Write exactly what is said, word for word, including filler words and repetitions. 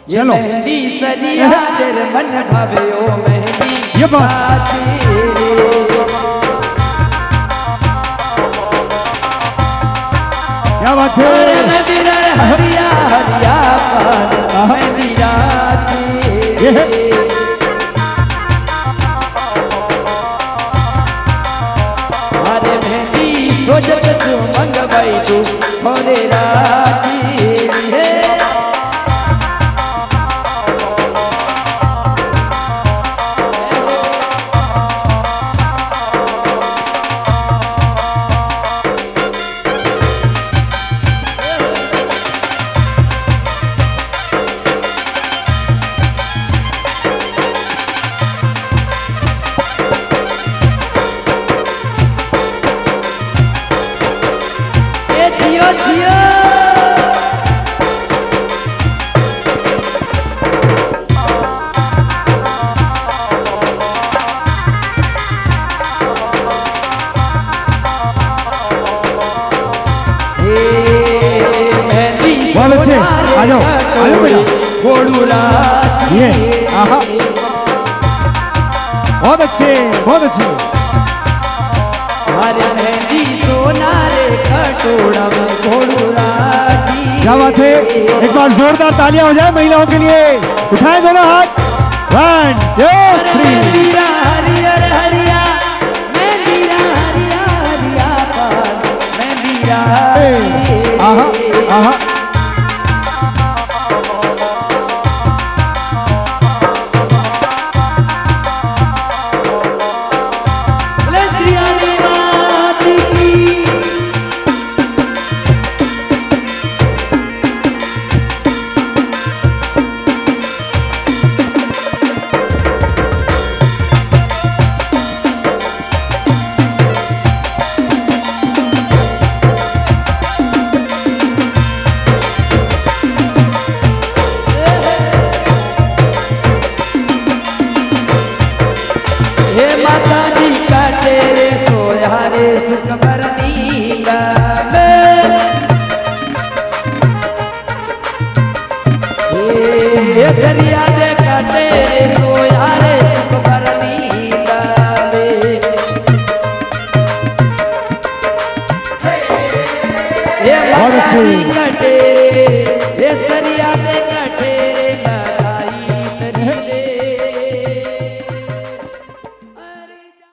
चलो मेहंदी सरिया तेरे मन भावे ओ मेहंदी ये बात क्या बात है। हरिया हरिया पान मेहंदी राची हरे मेहंदी सोजत सु मंगवाई तू थोड़े राची है आ जाओ आ जाओ बेटा ये आहा बहुत अच्छे बहुत अच्छे। हरे मेहंदी सोना रे खटोड़ा में घोड़ूराजी क्या बात है। एक बार जोरदार तालियां हो जाए महिलाओं के लिए। उठाएं दोनों हाथ वन टू थ्री। हरियर हरिया मेहंदी हरिया हरिया पान मेहंदी आहा आहा हे माता जी का तेरे सोया रे सुख भरनीला हे दरिया दे का तेरे सोया रे सुख भरनीला हे माता जी का तेरे